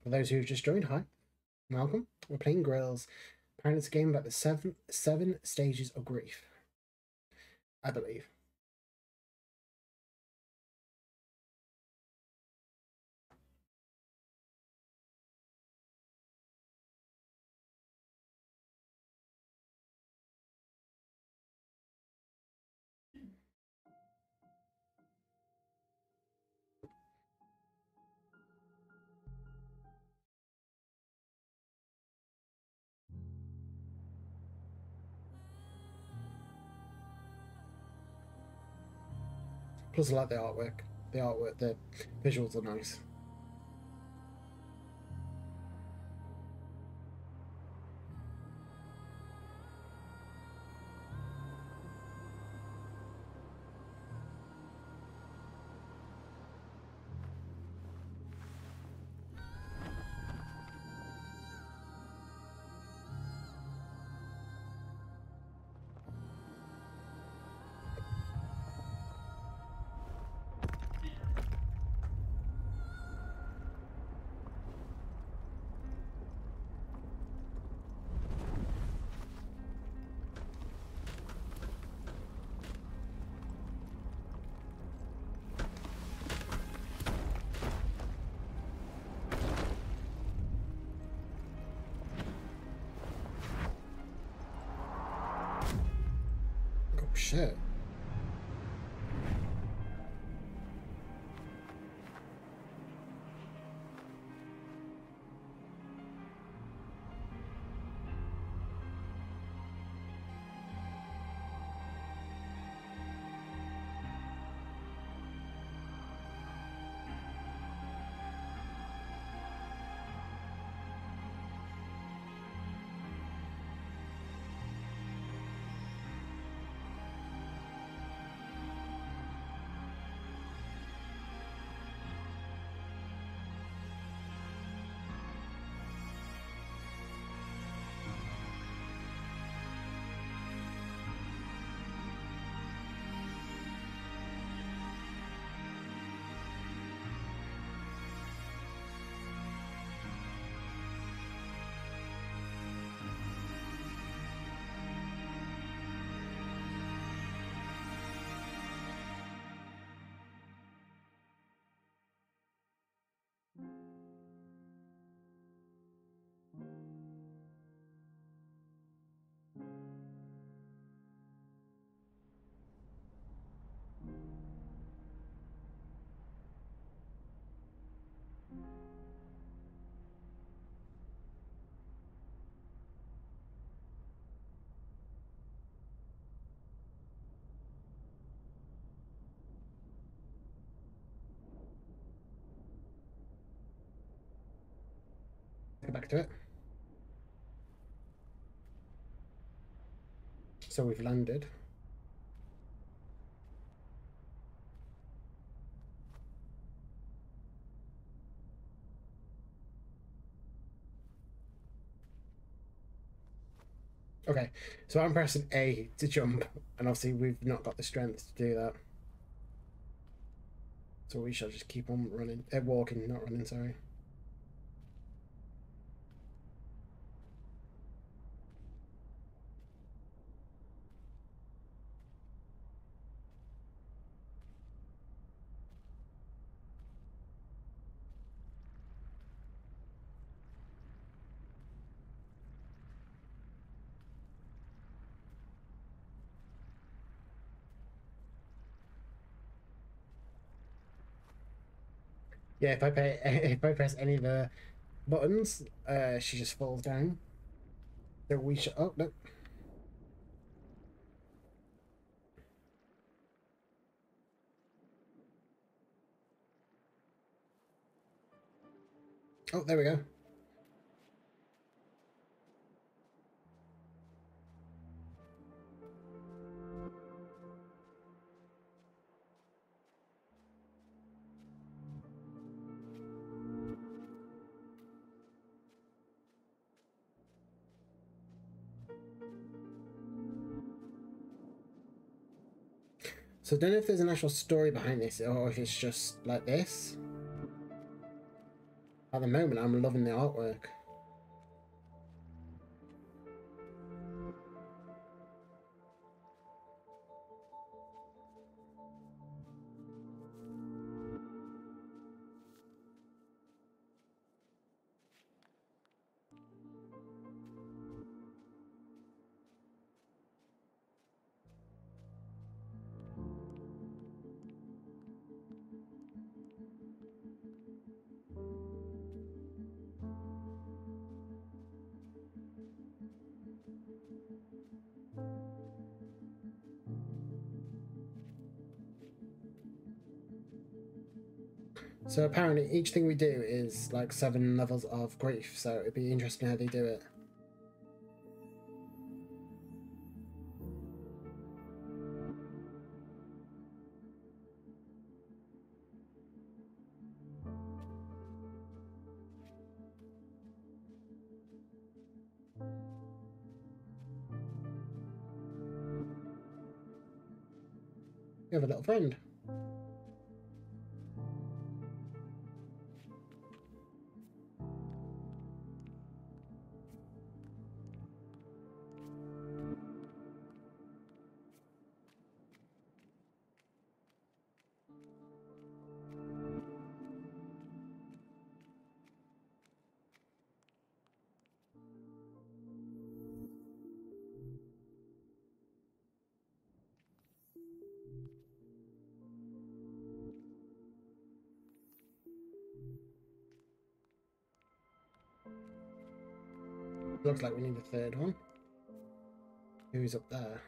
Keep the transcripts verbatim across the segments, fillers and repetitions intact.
For those who have just joined, hi, welcome. We're playing Grills. Apparently it's a game about the seven seven stages of grief, I believe. Plus, I like the artwork. The artwork, the visuals are nice. Oh shit. Go back to it. So we've landed. Okay, so I'm pressing A to jump, and obviously we've not got the strength to do that. So we shall just keep on running, uh, walking, not running, sorry. Yeah, if I pay, if I press any of the buttons, uh, she just falls down. So we should. Oh no. Oh, there we go. So I don't know if there's an actual story behind this, or if it's just like this. At the moment, I'm loving the artwork. So apparently each thing we do is like seven levels of grief, so it'd be interesting how they do it. We have a little friend. Looks like we need a third one. Who's up there?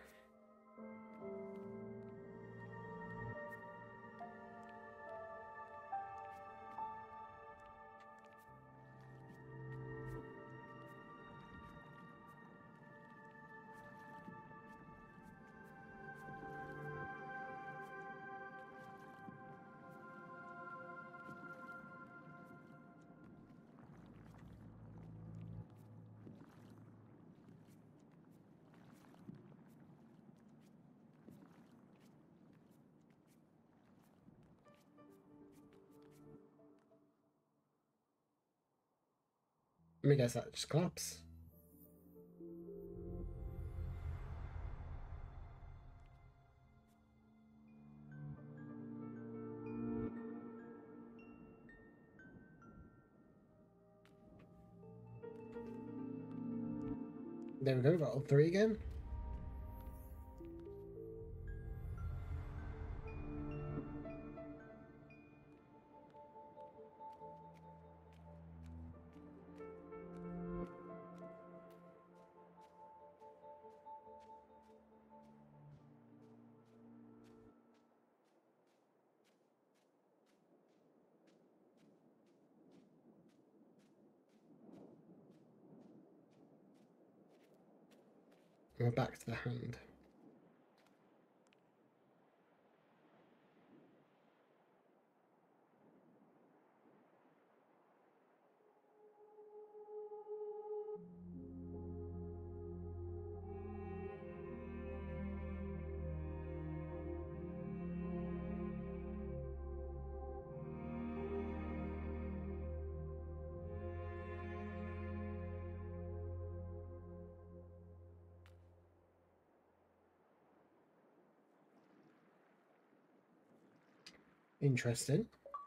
Let me guess that just collapse. There we go, got all three again. And we're back to the hand. Interesting.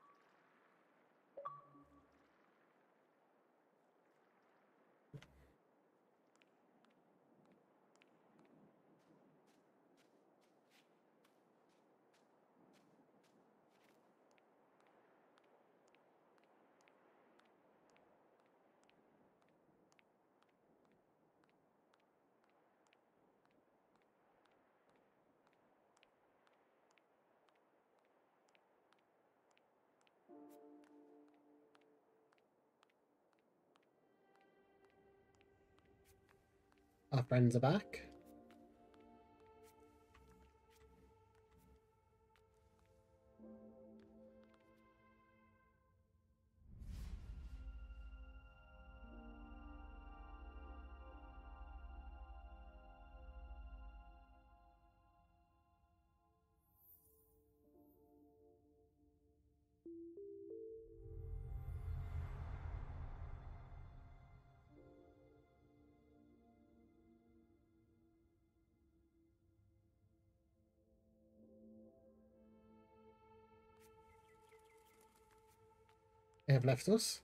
Our friends are back. They have left us.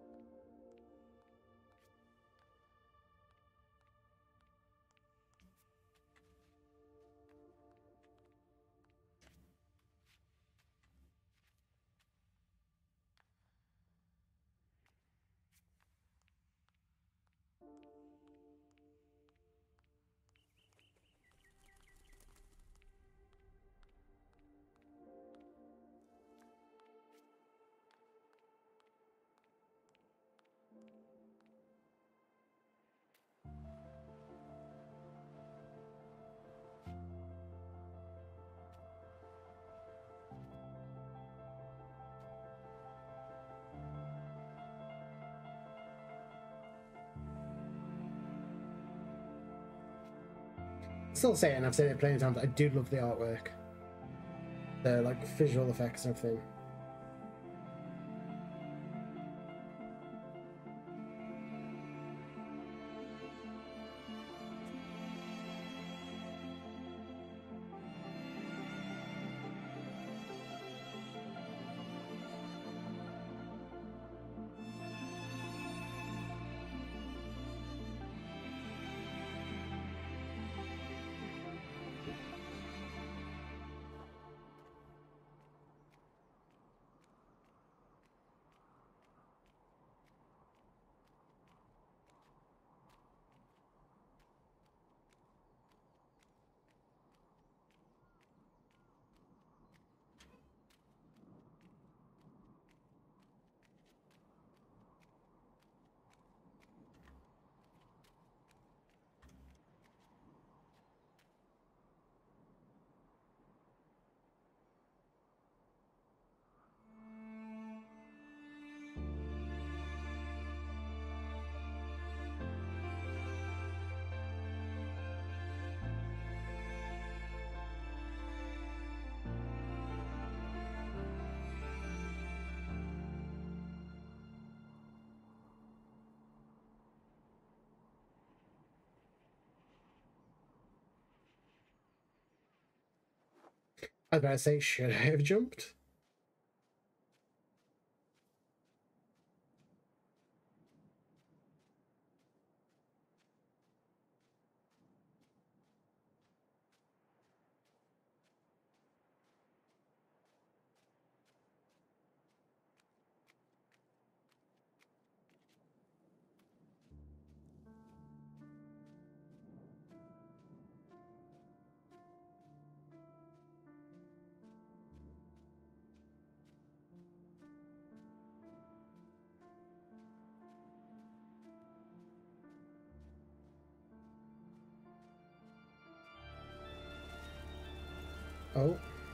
Still saying, I've said it plenty of times, I do love the artwork. The like visual effects and everything. I was about to say, should I have jumped? Oh.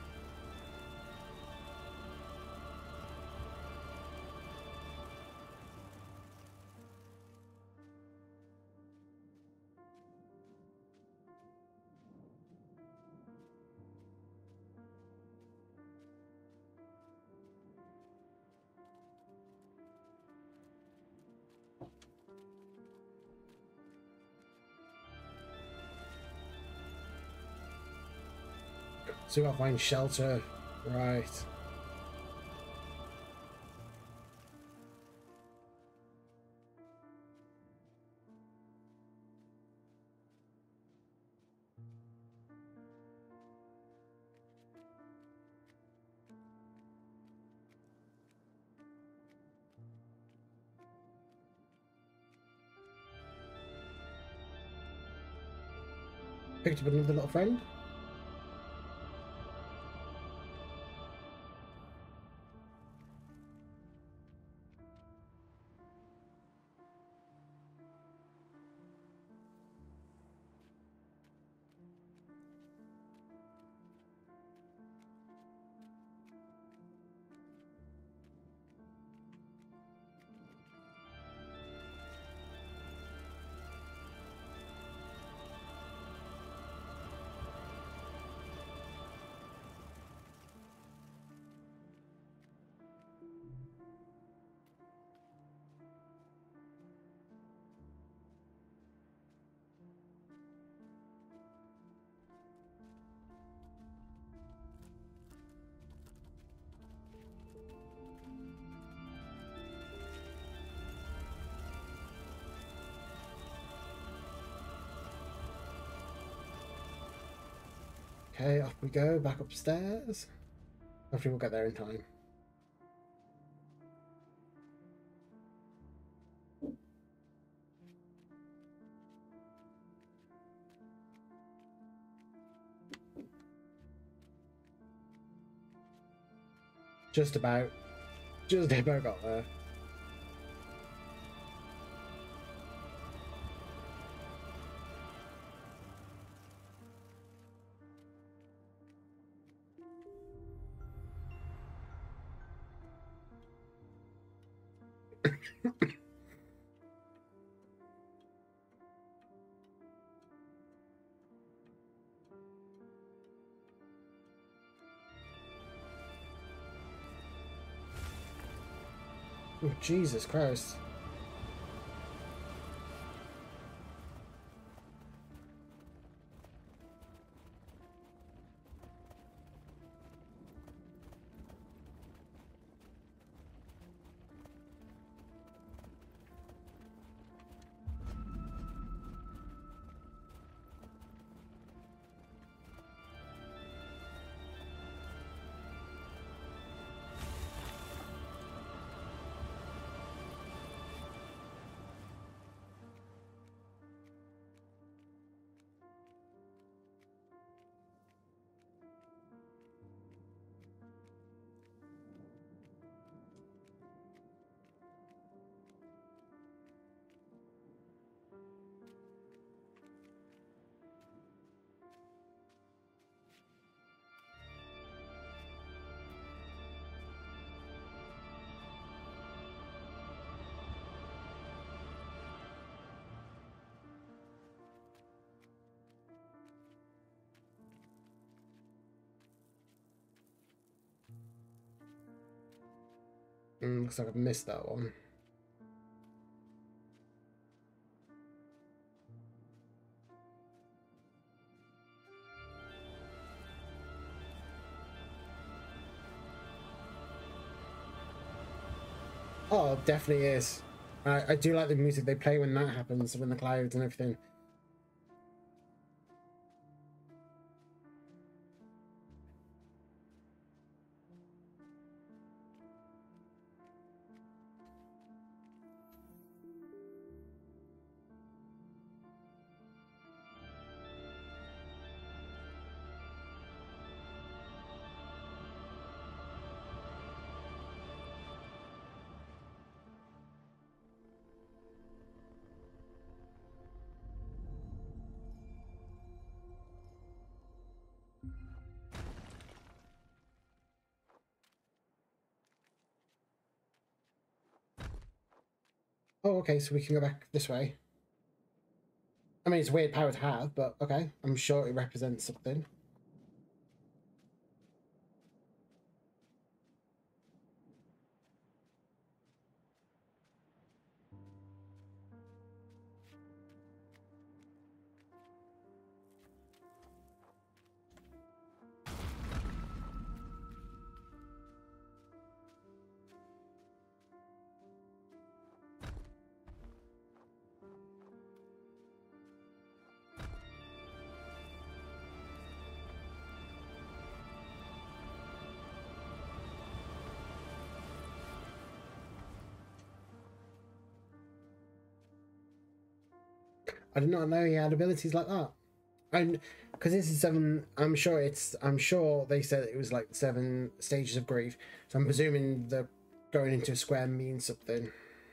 So we gotta find shelter. Right. Picked up another little friend. Okay, off we go, back upstairs. Hopefully we'll get there in time. Just about. Just about got there. Oh, Jesus Christ. Mm, looks like I've missed that one. Oh, definitely is. I, I do like the music they play when that happens, when the clouds and everything. Oh, okay, so we can go back this way. I mean, it's a weird power to have, but okay. I'm sure it represents something. I did not know he had abilities like that. And because this is seven, I'm sure it's, I'm sure they said it was like seven stages of grief. So I'm presuming that going into a square means something.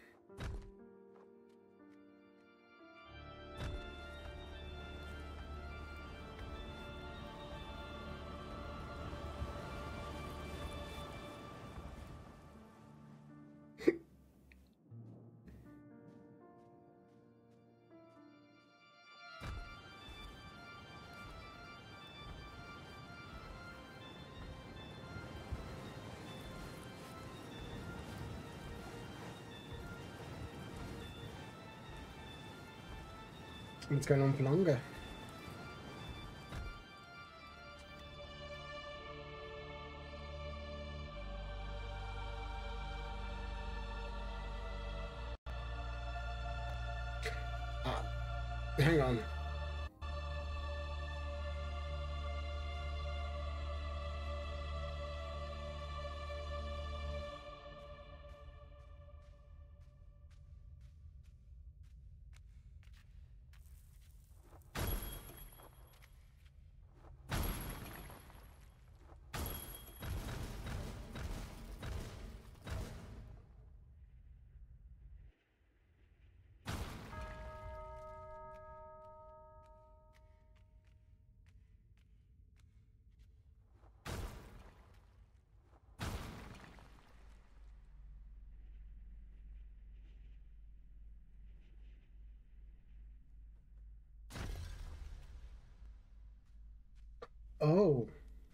It's going on for longer. Ah, hang on. Oh.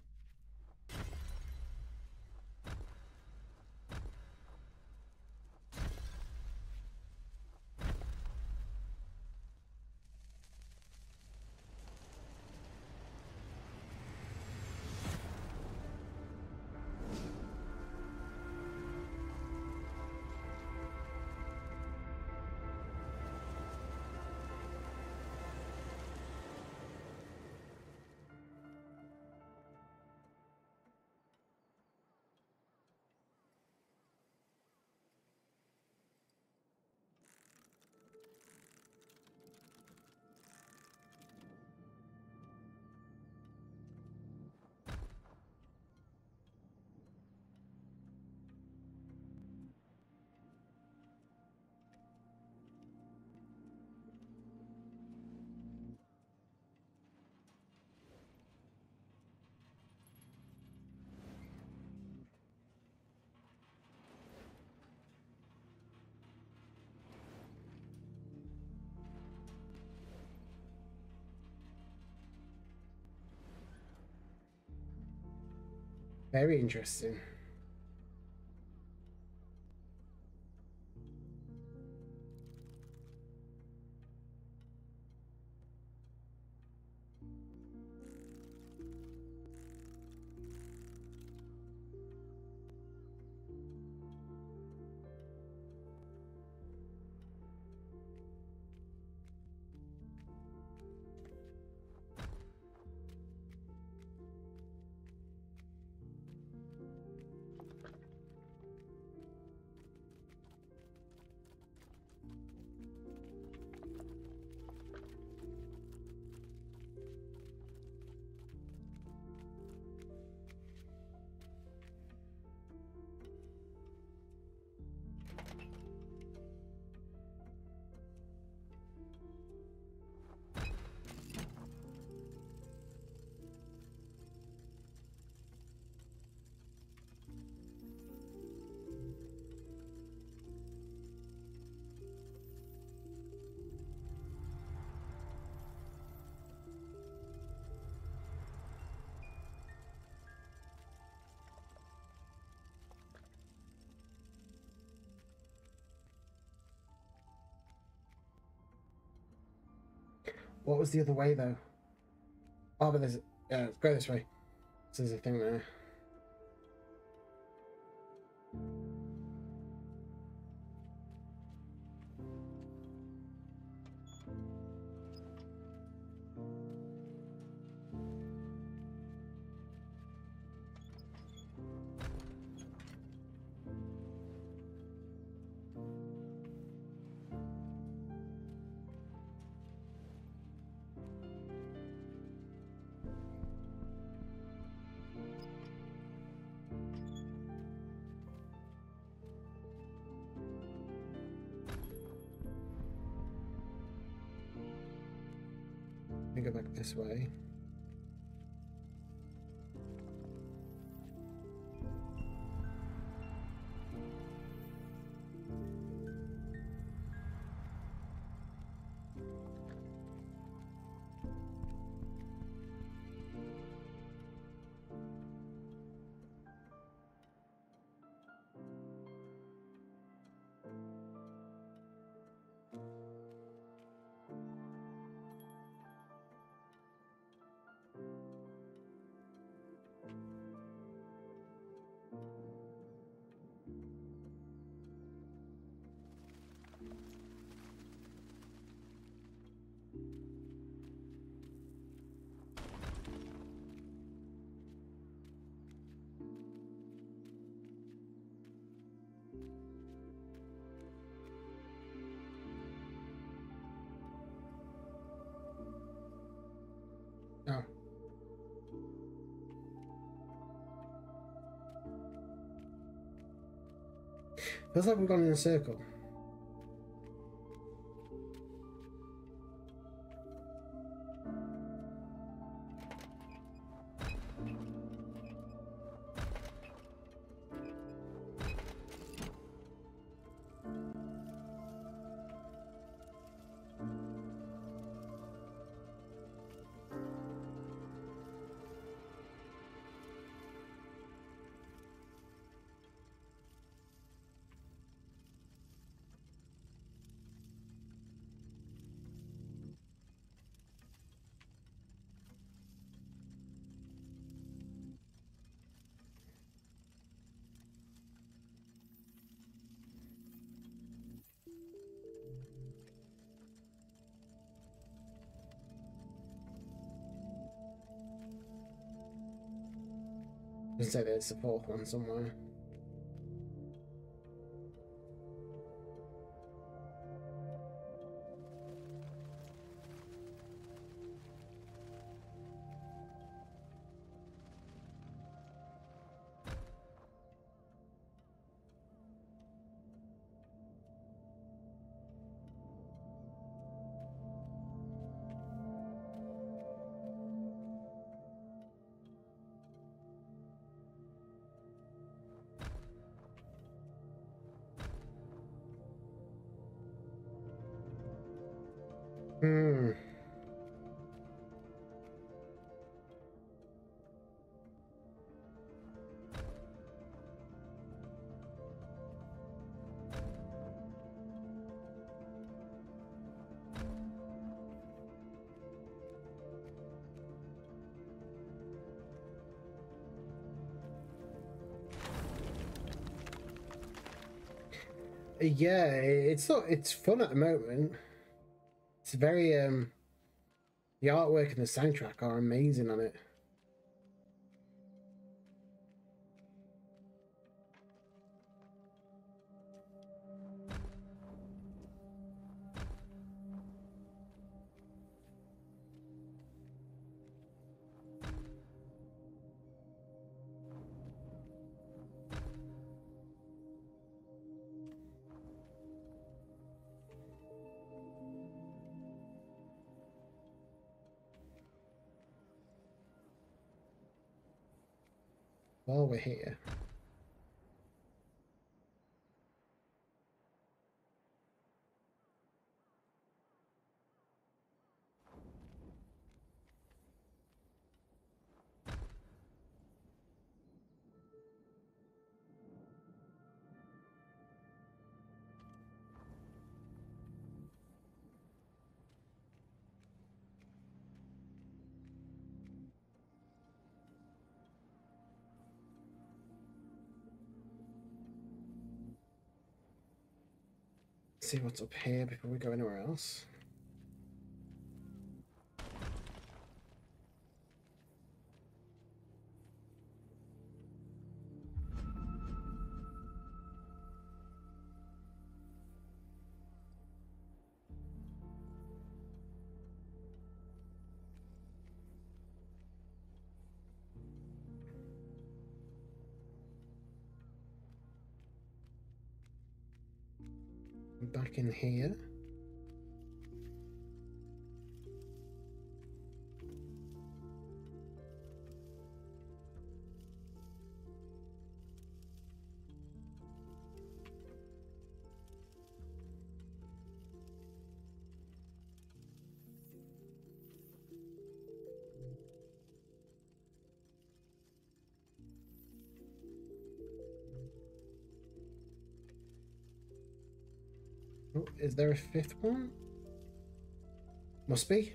Very interesting. What was the other way though? Oh, but there's yeah, go this way. So there's a thing there. Let me go back this way. Oh. Feels like we've gone in a circle. Let's say there's a fourth one somewhere. Hmm. Yeah, it's not. It's fun at the moment. It's very um. The artwork and the soundtrack are amazing on it. While we're here, see what's up here before we go anywhere else. Back in here. Oh, is there a fifth one? Must be.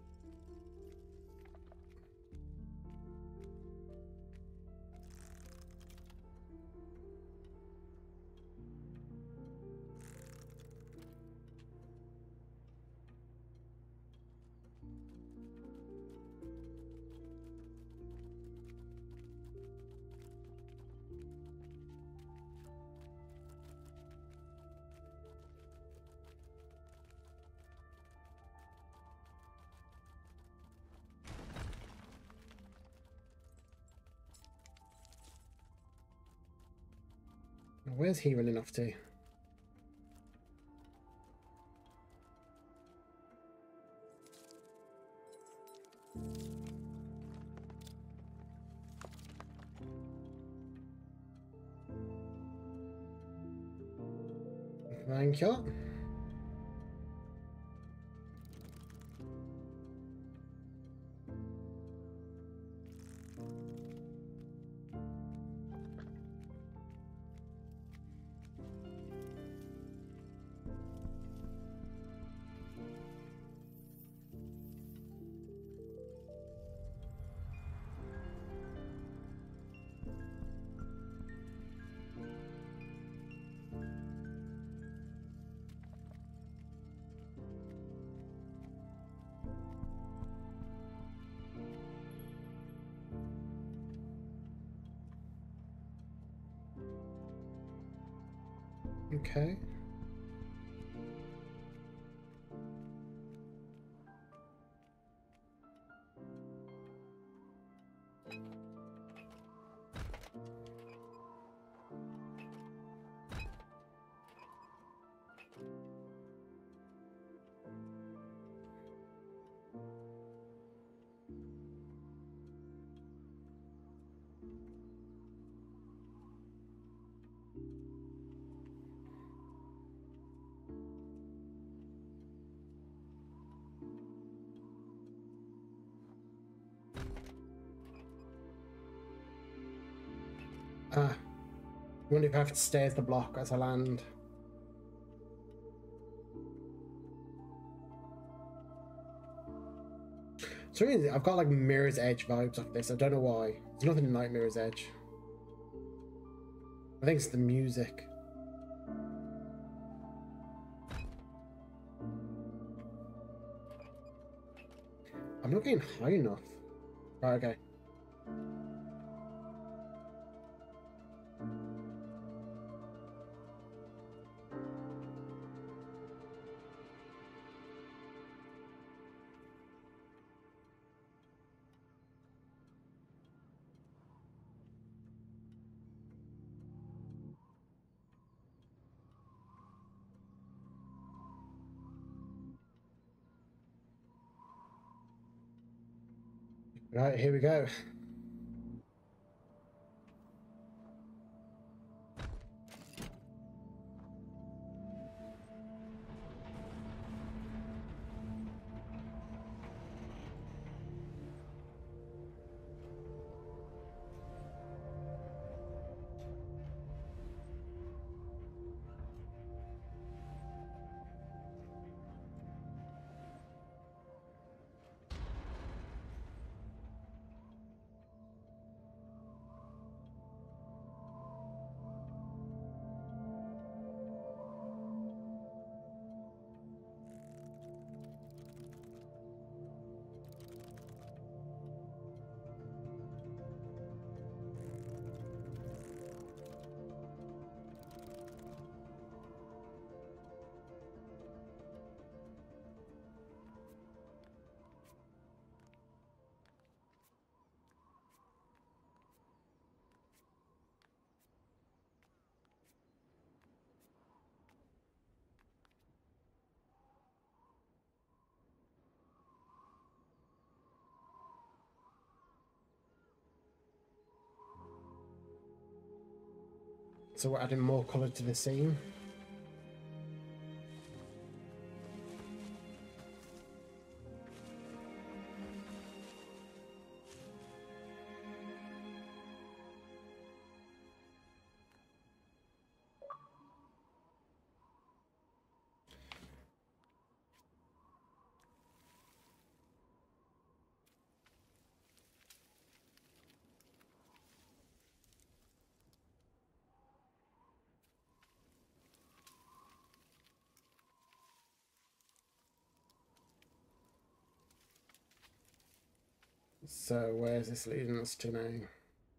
Where's he running off to? Thank you. Okay. Ah, wonder if I have to stay as the block as I land. So I've got like Mirror's Edge vibes off this. I don't know why. There's nothing like Mirror's Edge. I think it's the music. I'm not getting high enough. Right, okay. Right, here we go. So we're adding more colour to the scene. So where's this leading us to now?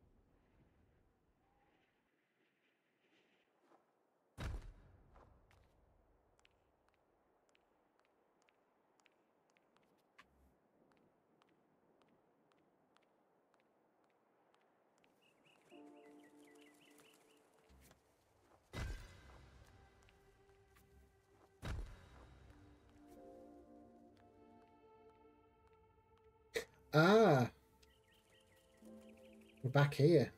Ah, we're back here.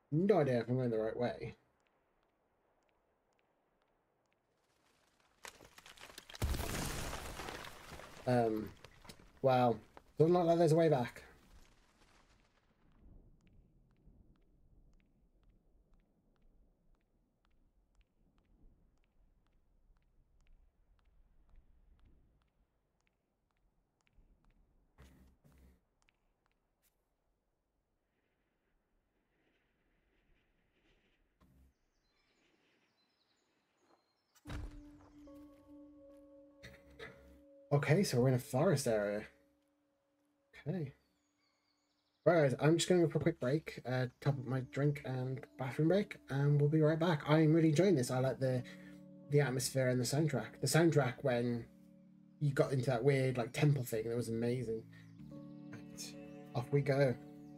No idea if I'm going the right way. Um, well, doesn't look like there's a way back. Okay, so we're in a forest area. Okay. Right, guys, I'm just going to go for a quick break, uh, top up my drink and bathroom break, and we'll be right back. I'm really enjoying this. I like the the atmosphere and the soundtrack. The soundtrack when you got into that weird like temple thing, that was amazing. Right, off we go.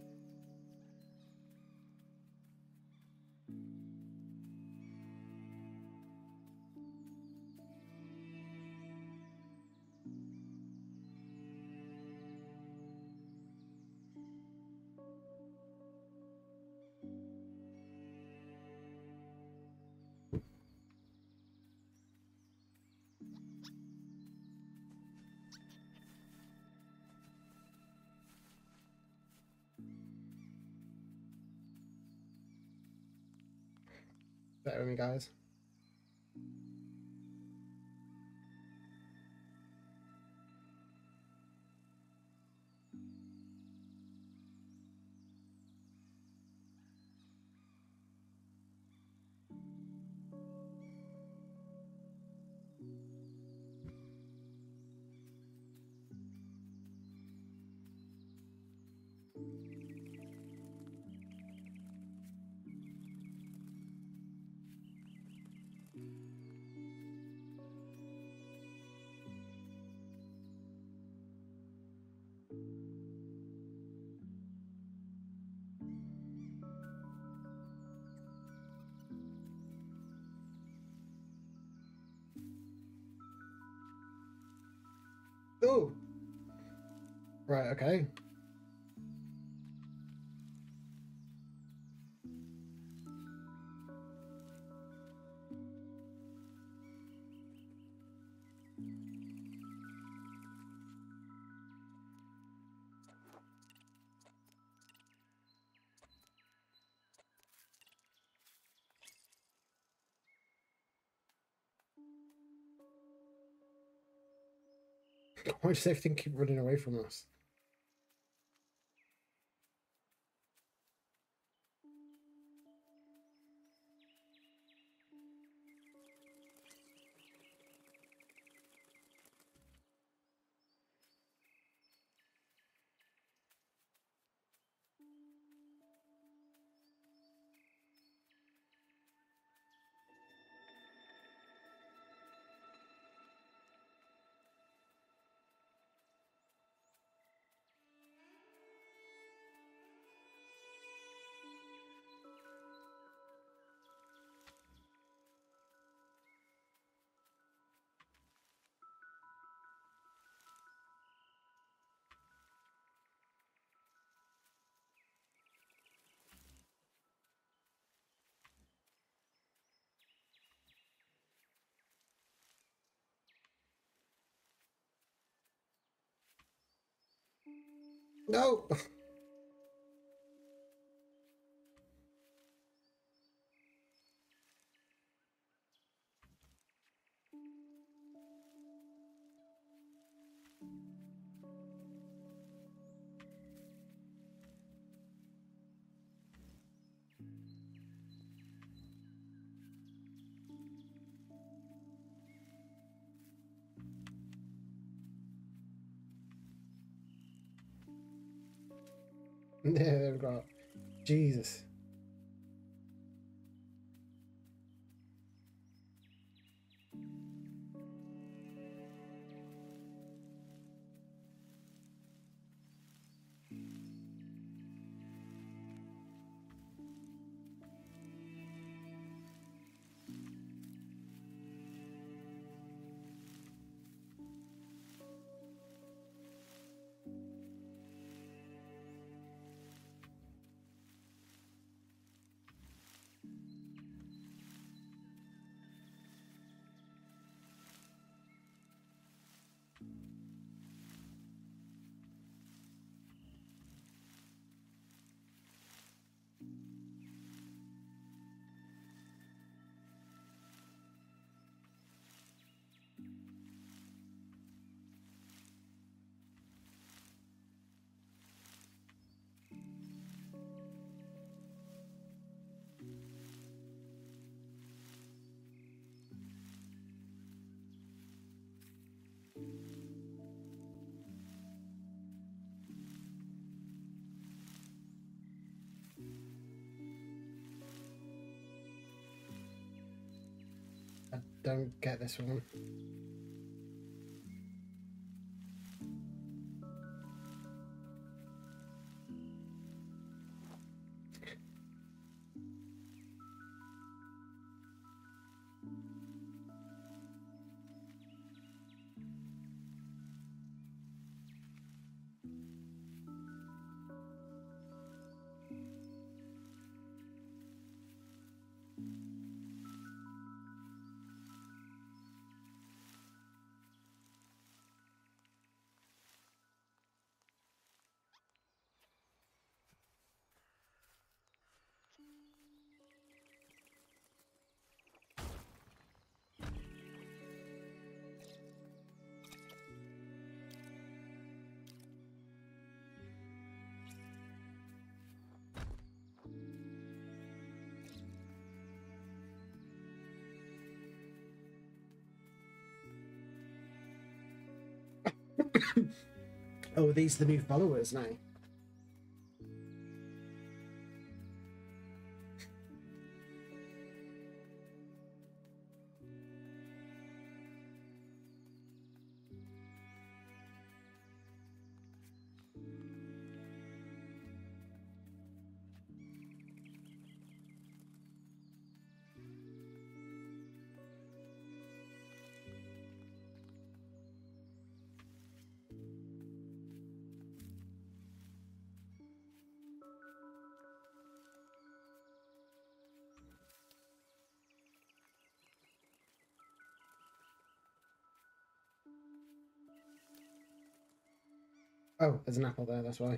Bear with me, guys. Oh, right, okay. Why does everything keep running away from us? No! Yeah, they've got Jesus. don't get this one. Oh, these are the new followers now. Oh, there's an apple there, that's why.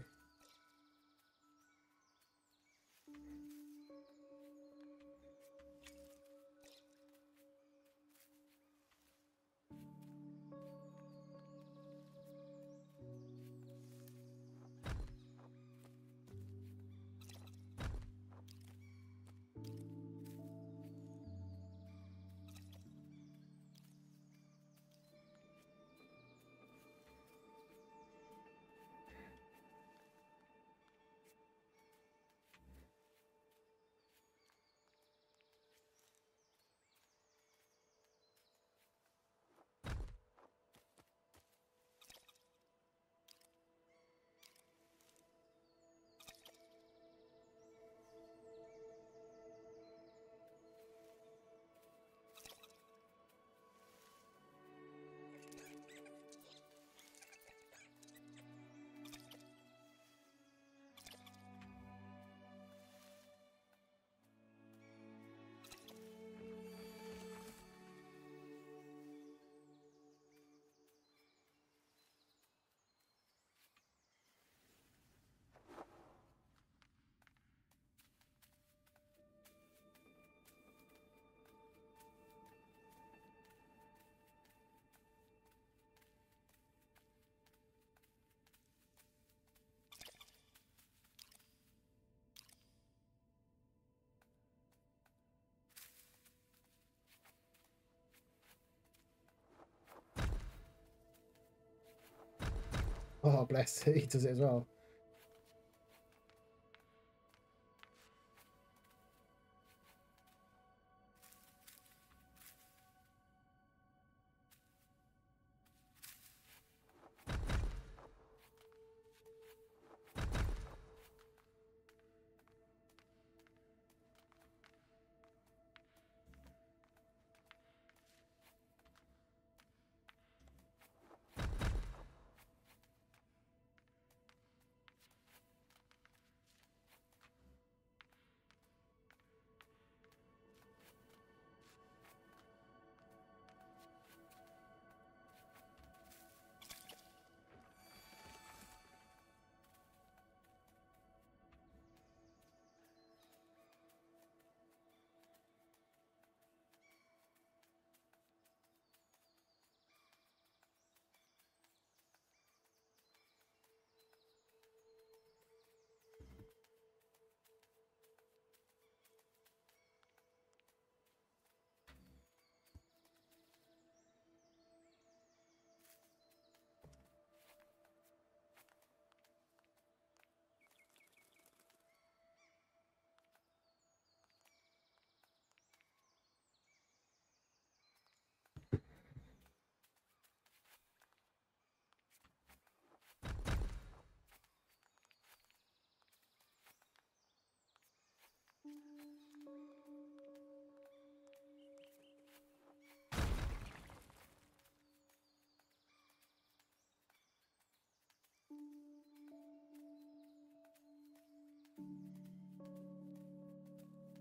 Oh, bless. He does it as well.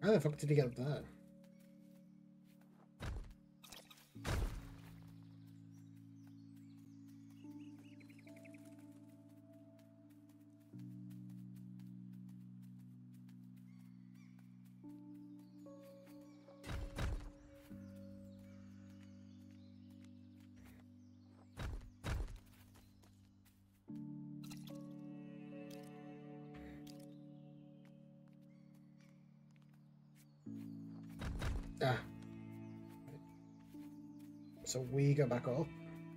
How the fuck did he get up there? Ah. So we go back up.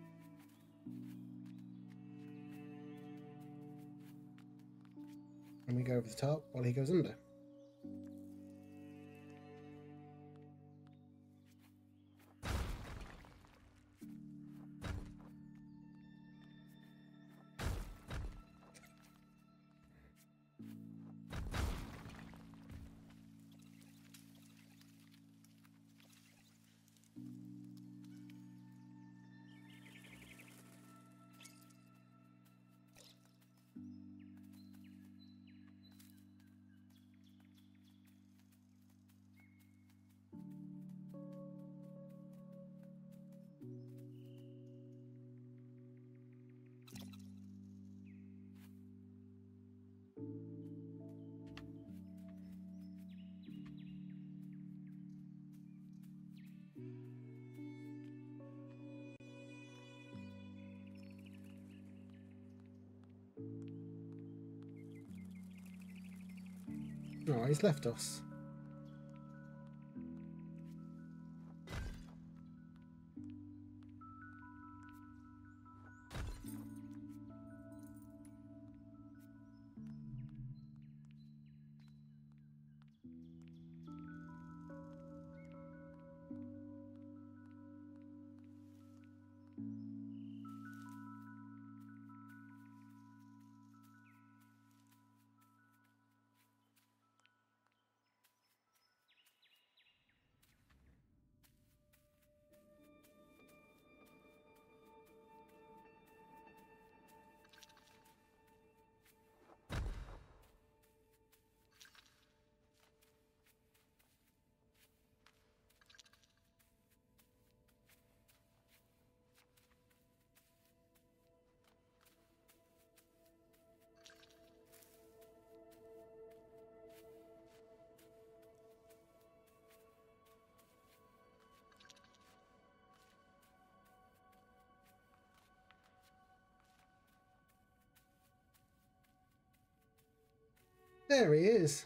And we go over the top while he goes under. Oh, he's left us. There he is.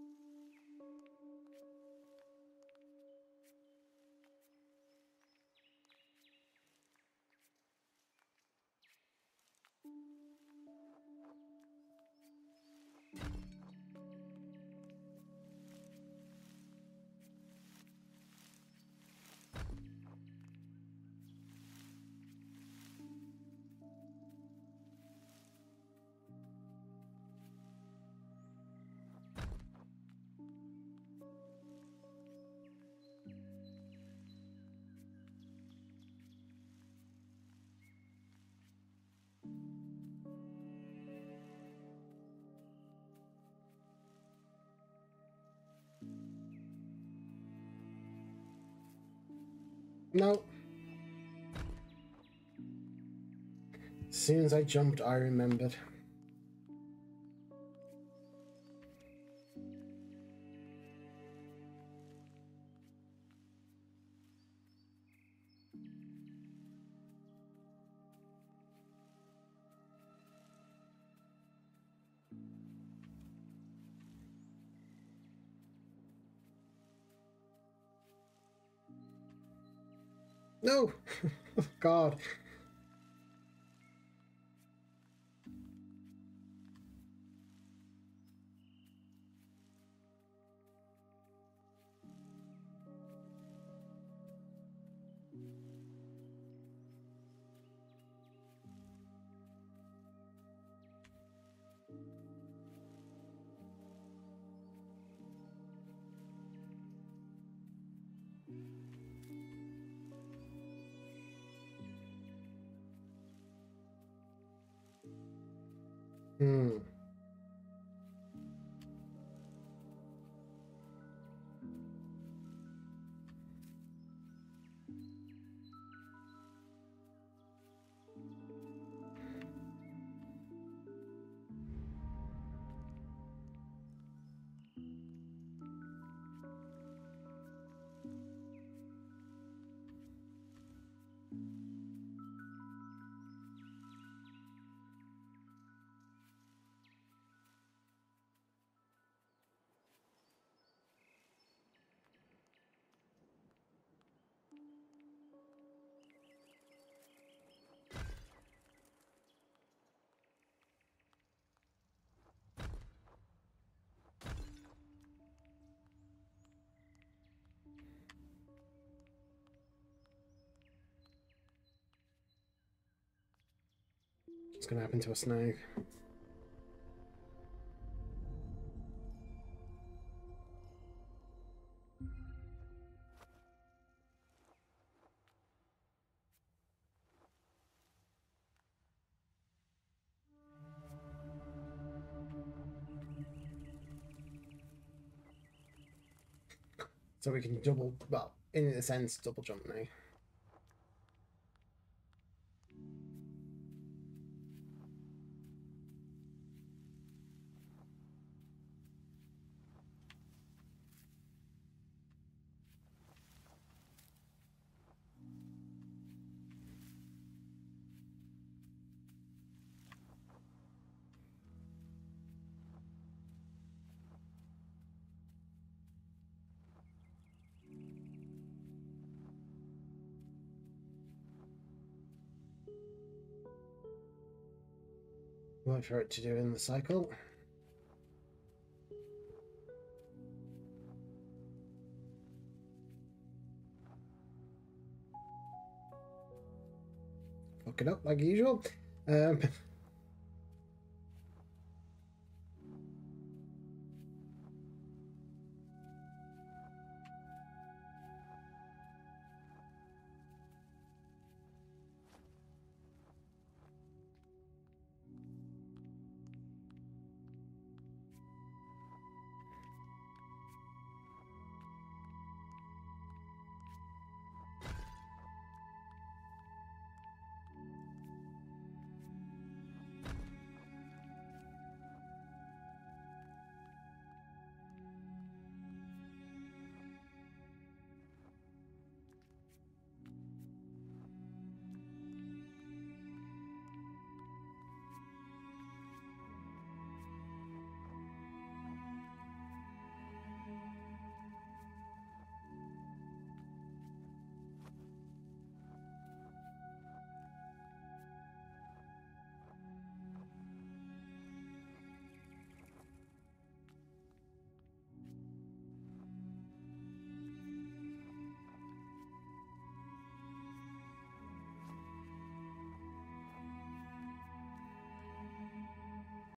No. As soon as I jumped, I remembered. No! God. Hmm. What's going to happen to us now? So we can double, well, in a sense, double jump now. Wait for it to do in the cycle. Fuck it up like usual. Um,